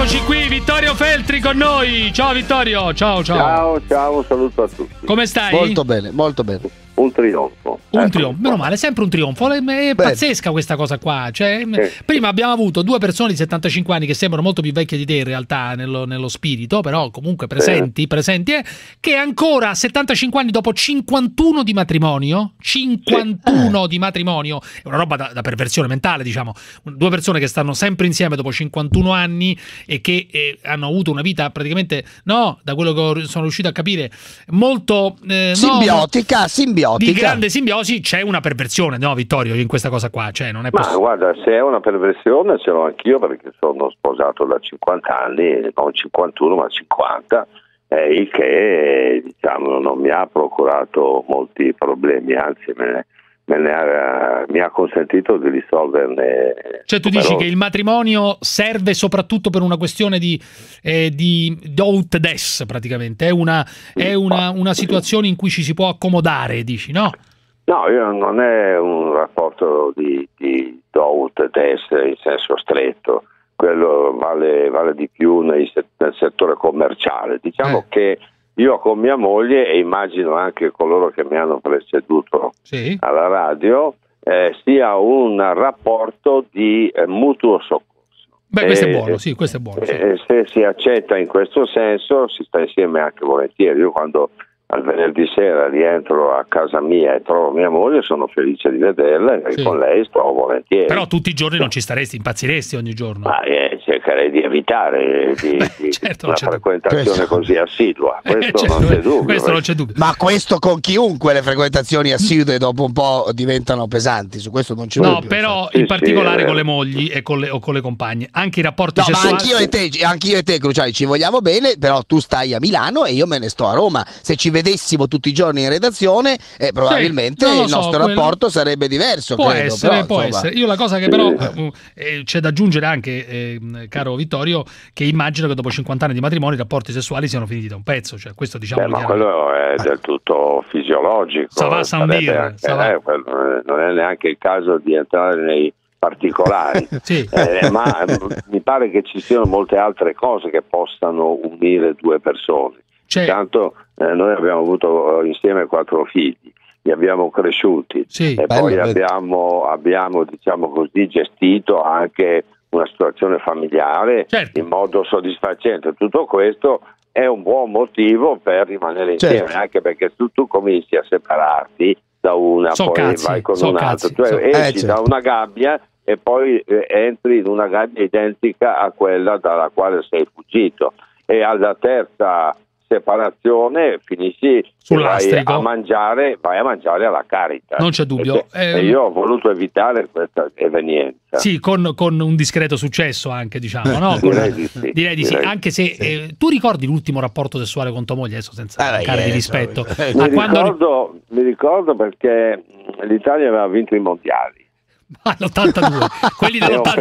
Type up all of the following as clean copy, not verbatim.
Eccoci qui, Vittorio Feltri con noi. Ciao Vittorio, ciao. Ciao, un saluto a tutti. Come stai? Molto bene. Un trionfo. Un trionfo, meno male, sempre un trionfo. È pazzesca questa cosa qua. Cioè, prima abbiamo avuto due persone di 75 anni che sembrano molto più vecchie di te in realtà nello spirito, però comunque presenti, che ancora a 75 anni dopo 51 di matrimonio, di matrimonio, è una roba da perversione mentale, diciamo. Due persone che stanno sempre insieme dopo 51 anni e che hanno avuto una vita praticamente, da quello che sono riuscito a capire, molto simbiotica. Di grande simbiosi. C'è una perversione, no Vittorio, in questa cosa qua? Cioè, non è Ma guarda, se è una perversione ce l'ho anch'io, perché sono sposato da 50 anni, non 51 ma 50, il che diciamo non mi ha procurato molti problemi, anzi mi ha consentito di risolverne. Cioè tu dici che il matrimonio serve soprattutto per una questione di do ut des, praticamente, è una situazione in cui ci si può accomodare, dici, no? No, non è un rapporto di do ut des in senso stretto, quello vale di più nel settore commerciale. Diciamo che io con mia moglie, e immagino anche coloro che mi hanno preceduto alla radio, sia un rapporto di mutuo soccorso. Beh, questo è buono, questo è buono. Se si accetta in questo senso, si sta insieme anche volentieri. Io quando al venerdì sera rientro a casa mia e trovo mia moglie, sono felice di vederla e con lei sto volentieri. Però tutti i giorni non ci staresti, impazziresti ogni giorno. Ma cercherei di evitare una frequentazione così assidua, questo non c'è dubbio. Questo non c'è dubbio. Ma questo con chiunque le frequentazioni assidue dopo un po' diventano pesanti, su questo non c'è dubbio. No, però in particolare con le mogli e con le compagne, anche i rapporti sessuali. Ma anch'io e te, Cruciani, ci vogliamo bene, però tu stai a Milano e io me ne sto a Roma. Se ci vedessimo tutti i giorni in redazione, probabilmente il nostro rapporto sarebbe diverso. Può credo, essere, però, essere. Io la cosa che però c'è da aggiungere anche, caro Vittorio, che immagino che dopo 50 anni di matrimonio i rapporti sessuali siano finiti da un pezzo. Cioè, questo diciamo. Ma quello è del tutto fisiologico. Non è neanche il caso di entrare nei particolari, ma mi pare che ci siano molte altre cose che possano unire due persone. Intanto noi abbiamo avuto insieme 4 figli, li abbiamo cresciuti e poi abbiamo diciamo così gestito anche una situazione familiare in modo soddisfacente. Tutto questo è un buon motivo per rimanere insieme, anche perché tu cominci a separarti da una, vai con un'altra, esci da una gabbia e poi entri in una gabbia identica a quella dalla quale sei fuggito, e alla terza separazione finisci vai a mangiare alla Caritas. Non c'è dubbio. E io ho voluto evitare questa evenienza. Sì, con un discreto successo anche, diciamo, no? Direi di sì. Anche se tu ricordi l'ultimo rapporto sessuale con tua moglie, adesso senza mancare di rispetto. Mi ricordo perché l'Italia aveva vinto i mondiali. L'82, quelli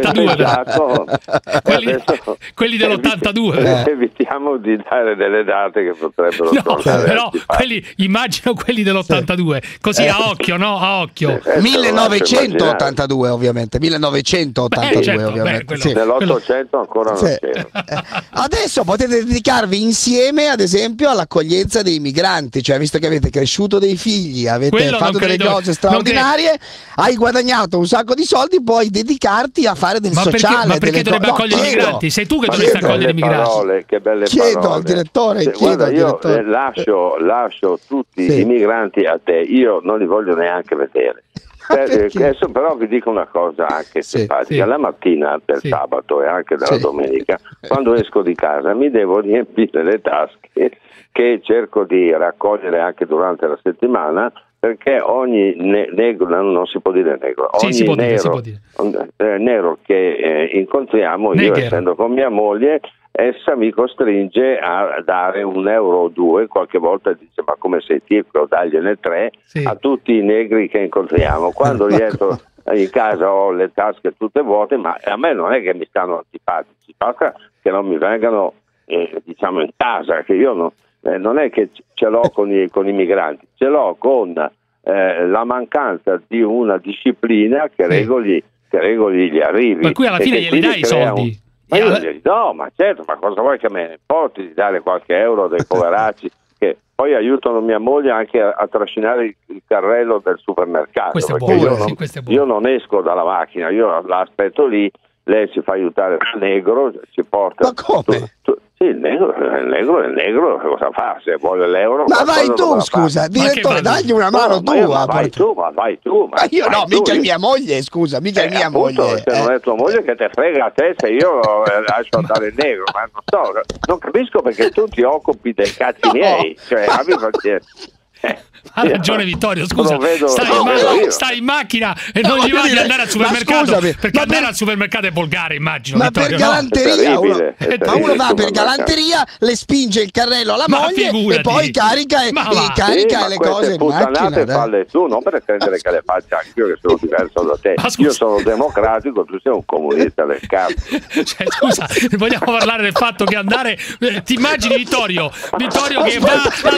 dell'82, quelli dell'82. Evitiamo di dare delle date che potrebbero tornare. Però immagino quelli dell'82, così a occhio, no? A occhio. 1982 ovviamente, 1982 ovviamente. Nell'800 ancora non c'era. Adesso potete dedicarvi insieme, ad esempio, all'accoglienza dei migranti, cioè visto che avete cresciuto dei figli, avete fatto delle cose straordinarie, hai guadagnato un sacco di soldi, puoi dedicarti a fare del sociale. Ma perché dovrebbe accogliere i migranti? Sei tu che dovresti accogliere i migranti. Che belle chiedo parole. Al direttore, io lascio tutti i migranti a te, io non li voglio neanche vedere. Adesso però vi dico una cosa anche simpatica. La mattina del sabato e anche della domenica, quando esco di casa, mi devo riempire le tasche, che cerco di raccogliere anche durante la settimana, perché ogni negro, non si può dire negro, nero che incontriamo, io essendo con mia moglie, essa mi costringe a dare €1 o 2, qualche volta dice ma come sei tirco, dagliene 3 a tutti i negri che incontriamo. Quando rientro in casa ho le tasche tutte vuote, ma a me non è che mi stanno antipatici, basta che non mi vengano diciamo in casa, che io non è che ce l'ho con i migranti, ce l'ho con la mancanza di una disciplina che regoli gli arrivi. Per cui alla fine glieli dai i soldi. Ma io gli dico, no, ma certo, ma cosa vuoi che me ne importi di dare qualche euro dei poveracci che poi aiutano mia moglie anche a trascinare il carrello del supermercato. Questo è buono, io non esco dalla macchina, io l'aspetto lì, lei si fa aiutare dal negro, ci porta... Ma come? Sì, il negro cosa fa? Se vuole l'euro... Ma vai tu, scusa, direttore, dagli una mano tu. Ma vai tu. Ma io no, mica è mia moglie, scusa, mica è mia moglie. Se non è tua moglie che te frega a te se io lascio andare il negro, ma non capisco perché tu ti occupi dei cazzi miei, cioè abbi pazienza. Ha ragione Vittorio, scusa, stai in macchina e non gli va di andare al supermercato, perché andare al supermercato è volgare, immagino. Ma Vittorio, per galanteria, uno va per galanteria, le spinge il carrello alla moglie e poi carica le cose in macchina. Falle tu, non per credere che le faccia anch'io che sono diverso da te. Io sono democratico, tu sei un comunista del cazzo. Cioè, scusa, vogliamo parlare del fatto che andare... ti immagini Vittorio che va al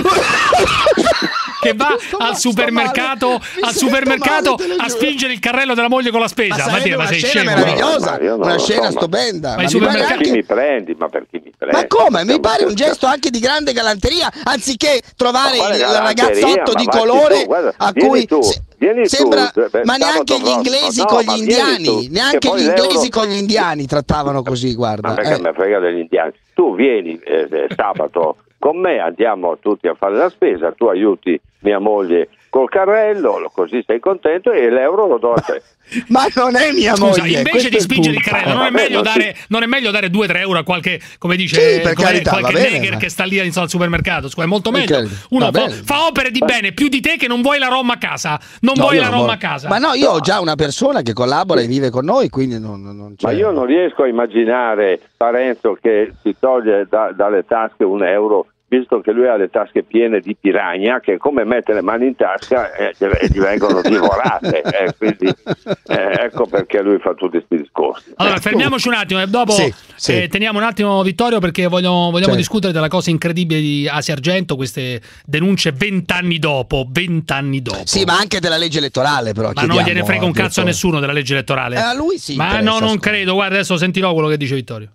supermercato a spingere il carrello della moglie con la spesa. Ma sei scena meravigliosa, una scena stupenda. Ma per chi mi prendi? Ma come? Mi pare un gesto anche di grande galanteria, anziché trovare il ragazzotto di colore a cui sembra, ma neanche gli inglesi con gli indiani, neanche gli inglesi con gli indiani trattavano così, guarda. Ma perché me frega degli indiani? Tu vieni sabato con me, andiamo tutti a fare la spesa, tu aiuti mia moglie col carrello, così sei contento e l'euro lo do a te. Ma non è mia moglie. Invece di spingere il carrello, non è meglio dare 2-3 euro a qualche, come dice, qualche neger che sta lì al supermercato? È molto meglio. Uno fa opere di bene più di te che non vuoi la Roma a casa. Ma no, io ho già una persona che collabora e vive con noi, quindi non c'è. Ma io non riesco a immaginare Parenzo che si toglie dalle tasche un euro, visto che lui ha le tasche piene di piragna, che come mette le mani in tasca e gli vengono divorate. Quindi ecco perché lui fa tutti questi discorsi. Allora, fermiamoci un attimo e dopo teniamo un attimo Vittorio, perché vogliamo discutere della cosa incredibile di Asia Argento, queste denunce 20 anni dopo. Sì, ma anche della legge elettorale, però. Ma non gliene frega un cazzo a nessuno della legge elettorale. A lui sì. Ma no, non credo. Guarda, adesso sentirò quello che dice Vittorio.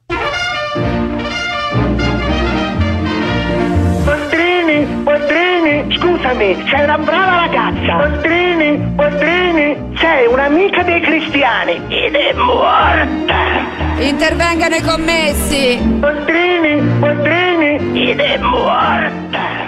Boldrini, scusami, sei una brava ragazza. Boldrini, sei un'amica dei cristiani ed è morta. Intervengano i commessi. Boldrini, ed è morta.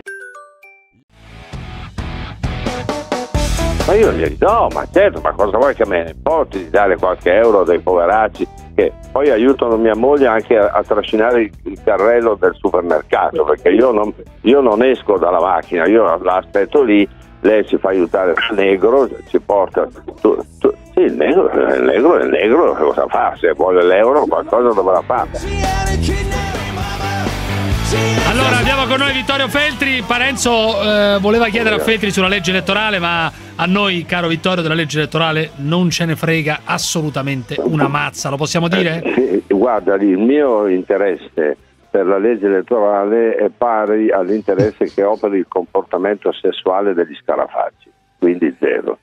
Ma io gli dico, no, ma certo, ma cosa vuoi che me ne importi di dare qualche euro dei poveracci che poi aiutano mia moglie anche a trascinare il carrello del supermercato, perché io non esco dalla macchina, io l'aspetto lì, lei si fa aiutare dal negro, ci porta... Sì, il negro cosa fa? Se vuole l'euro qualcosa dovrà fare. Allora abbiamo con noi Vittorio Feltri. Parenzo voleva chiedere a Feltri sulla legge elettorale, ma a noi, caro Vittorio, della legge elettorale non ce ne frega assolutamente una mazza, lo possiamo dire? Sì, guarda, il mio interesse per la legge elettorale è pari all'interesse che ho per il comportamento sessuale degli scarafaggi, quindi zero.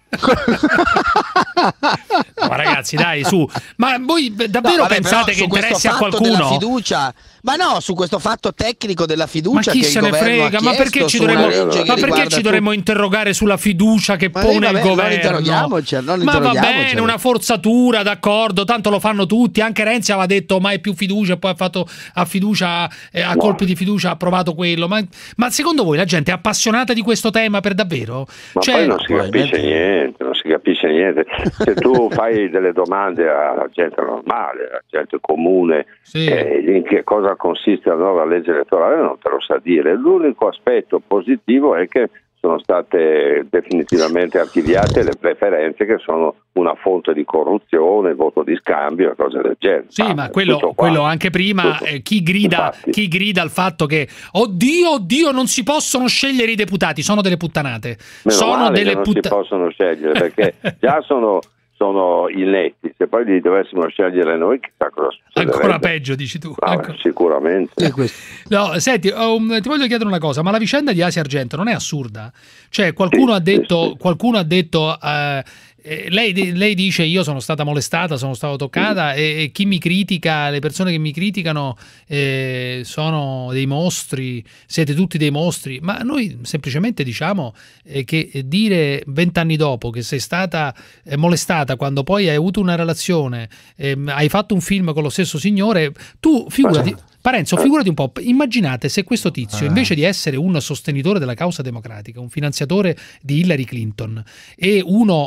Ma ragazzi, dai, su. Ma voi davvero pensate che interessi a qualcuno? Fiducia, ma no, su questo fatto tecnico della fiducia, ma chi che se il ne frega? Ma perché ci dovremmo interrogare sulla fiducia che pone il governo? Ma va bene, una forzatura, d'accordo, tanto lo fanno tutti. Anche Renzi aveva detto mai più fiducia, poi ha fatto a fiducia, a colpi di fiducia ha approvato quello. Ma secondo voi la gente è appassionata di questo tema per davvero? Ma poi non si capisce niente, non si capisce niente. Se tu fai delle domande alla gente normale, alla gente comune, in che cosa consiste la nuova legge elettorale, non te lo sa dire. L'unico aspetto positivo è che sono state definitivamente archiviate le preferenze, che sono una fonte di corruzione, voto di scambio e cose del genere. Sì, ma quello anche prima, chi grida al fatto che oddio non si possono scegliere i deputati, sono delle puttanate. Non si possono scegliere, perché già sono inetti. Se poi li dovessimo scegliere noi, chissà cosa succederebbe. Ancora peggio, dici tu. Sicuramente. No, senti, ti voglio chiedere una cosa, ma la vicenda di Asia Argento non è assurda? Cioè, qualcuno ha detto lei dice io sono stata molestata, sono stata toccata e chi mi critica, le persone che mi criticano sono dei mostri, siete tutti dei mostri, ma noi semplicemente diciamo che dire 20 anni dopo che sei stata molestata quando poi hai avuto una relazione, hai fatto un film con lo stesso signore, tu figurati... Parenzo, figurati un po', immaginate se questo tizio, invece di essere un sostenitore della causa democratica, un finanziatore di Hillary Clinton e uno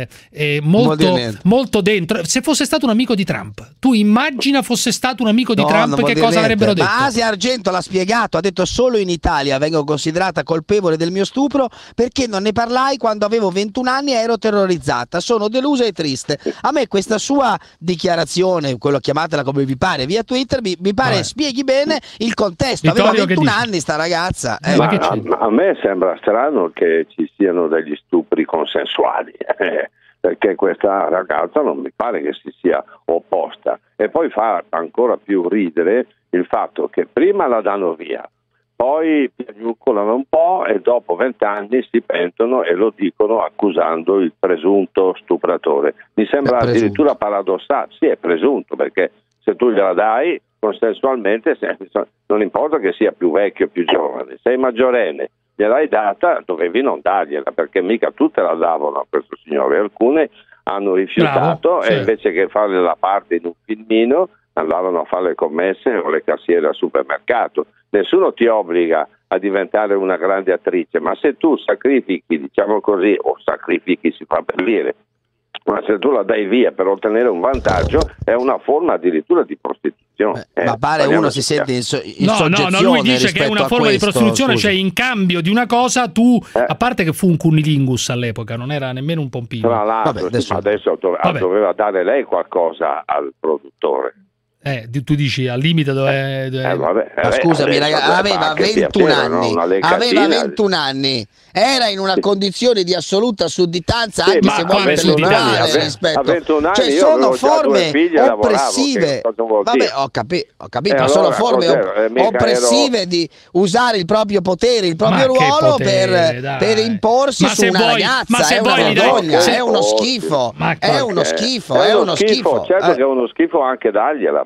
molto dentro, se fosse stato un amico di Trump, tu immagina fosse stato un amico di Trump, che cosa avrebbero detto? Ma Asia Argento l'ha spiegato, ha detto solo in Italia vengo considerata colpevole del mio stupro perché non ne parlai quando avevo 21 anni e ero terrorizzata, sono delusa e triste. A me questa sua dichiarazione, quello chiamatela come vi pare, via Twitter, mi pare spieghi bene il contesto. Vittorio, aveva 21 anni sta ragazza. A me sembra strano che ci siano degli stupri consensuali, perché questa ragazza non mi pare che si sia opposta. E poi fa ancora più ridere il fatto che prima la danno via, poi piagnucolano un po' e dopo 20 anni si pentono e lo dicono accusando il presunto stupratore. Mi sembra addirittura paradossale. Sì, è presunto, perché se tu gliela dai consensualmente, non importa che sia più vecchio o più giovane, sei maggiorenne, gliel'hai data, dovevi non dargliela, perché mica tutte la davano a questo signore, alcune hanno rifiutato e invece che fare la parte in un filmino andavano a fare le commesse o le cassiere al supermercato. Nessuno ti obbliga a diventare una grande attrice, ma se tu sacrifichi, diciamo così, o sacrifichi si fa per dire, ma se tu la dai via per ottenere un vantaggio è una forma addirittura di prostituzione. Ma pare uno si sente in soggezione. No, lui dice che è una forma di prostituzione, cioè in cambio di una cosa tu, a parte che fu un cunnilingus all'epoca, non era nemmeno un pompino. Tra l'altro, adesso doveva dare lei qualcosa al produttore. Tu dici al limite dove... Ma scusami ragazzi, aveva 21 anni, aveva 21 anni, era in una condizione di assoluta sudditanza, anche se vuole sudditanza rispetto, cioè sono forme oppressive. Vabbè, ho capito, ma sono forme oppressive di usare il proprio potere, il proprio ruolo per imporsi su una ragazza. È una vergogna, è uno schifo, è uno schifo, è uno schifo. Certo che è uno schifo anche dargliela.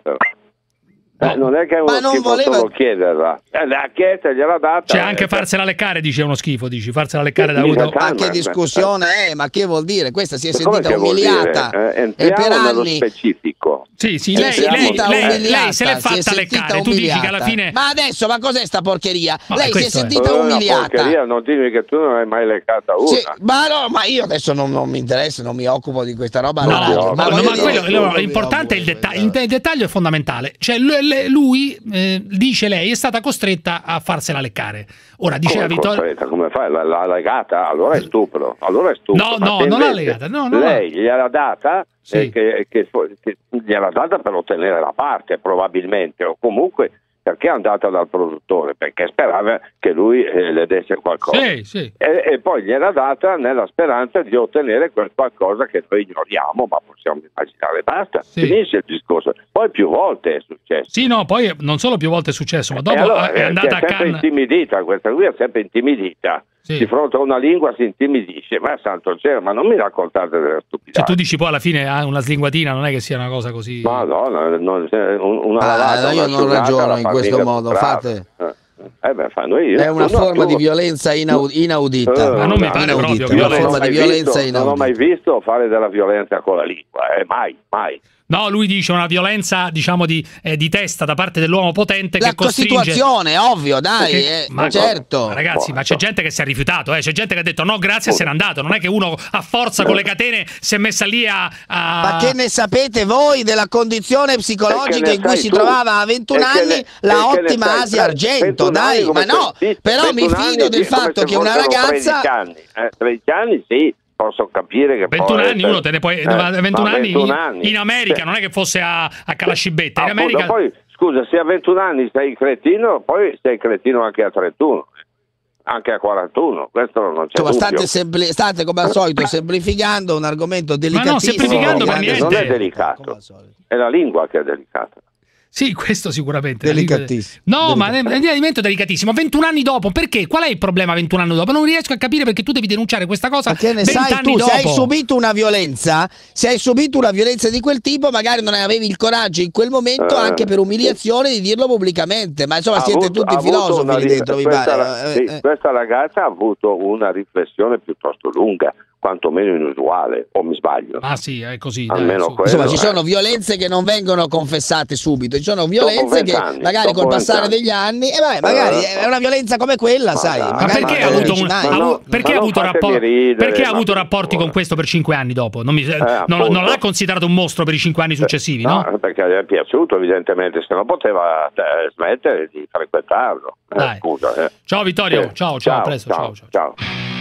Non è che è uno schifo solo chiederla, l'ha chiesta e gliela data. C'è anche farsela leccare, dice uno schifo, dici farsela leccare da uno. Ma che discussione è? Ma che vuol dire? Questa si è sentita umiliata e per anni specifico. Sì, lei se l'è fatta leccare, tu dici che alla fine. Ma adesso, ma cos'è sta porcheria? Lei si è sentita umiliata. Porcheria, non dimmi che tu non hai mai leccata una. Sì, ma io adesso non mi interessa, non mi occupo di questa roba. L'importante è il dettaglio è fondamentale. Cioè lui dice lei è stata costretta a farsela leccare. Ora diceva Vittorio, come fai? L'ha legata? Allora è stupro. No, non l'ha legata. Lei gliel'ha data che gliel'ha data per ottenere la parte, probabilmente, o comunque perché è andata dal produttore, perché sperava che lui le desse qualcosa. E poi gliel'ha data nella speranza di ottenere quel qualcosa che noi ignoriamo, ma possiamo immaginare. Basta, finisce il discorso. Poi più volte è successo. Sì, no, poi non solo più volte è successo, ma dopo allora, è andata a sempre intimidita, questa qui è sempre intimidita. Di fronte a una lingua si intimidisce, ma santo cielo, ma non mi raccontate delle stupidate. Cioè tu dici poi alla fine una slinguatina non è che sia una cosa così. Ma no, una lavata, io non ragiono in questo modo, fate. È una forma di violenza inaudita. Ma non mi pare proprio che una forma di violenza inaudita. Non ho mai visto fare della violenza con la lingua, mai. No, lui dice una violenza, diciamo, di testa da parte dell'uomo potente che costringe... La Costituzione, ovvio, dai, certo. Ragazzi, ma c'è gente che si è rifiutato, c'è gente che ha detto no, grazie, e se n'è andato. Non è che uno a forza con le catene si è messa lì a... Ma che ne sapete voi della condizione psicologica in cui si trovava a 21 anni la ottima Asia Argento, dai, ma no, però mi fido del fatto che una ragazza... 13 anni, sì. Posso capire che 21 anni uno te ne puoi 21 anni in America non è che fosse a Calascibetta in America. Poi scusa, se a 21 anni sei cretino, poi sei cretino anche a 31, anche a 41, questo non c'è dubbio. State come al solito semplificando un argomento delicatissimo. Ma no, semplificando per niente. Non è delicato, è la lingua che è delicata. Sì, questo sicuramente. Delicatissimo. No, ma è un alimento delicatissimo. 21 anni dopo, perché? Qual è il problema 21 anni dopo? Non riesco a capire perché tu devi denunciare questa cosa. Perché ne sai tu, se hai subito una violenza, di quel tipo, magari non avevi il coraggio in quel momento, anche per umiliazione, di dirlo pubblicamente. Ma insomma, siete tutti filosofi lì dentro, mi pare. Questa ragazza ha avuto una riflessione piuttosto lunga, quantomeno inusuale, o mi sbaglio? Ah sì, è così. Almeno dai, insomma, ci sono violenze che non vengono confessate subito, ci sono violenze che magari col passare degli anni, magari è una violenza come quella, sai. Ma perché ha avuto rapporti con questo per 5 anni dopo? Non l'ha considerato un mostro per i 5 anni successivi, no? Perché gli è piaciuto, evidentemente, se no poteva smettere di frequentarlo. Scusa. Ciao Vittorio, ciao, a presto. Ciao.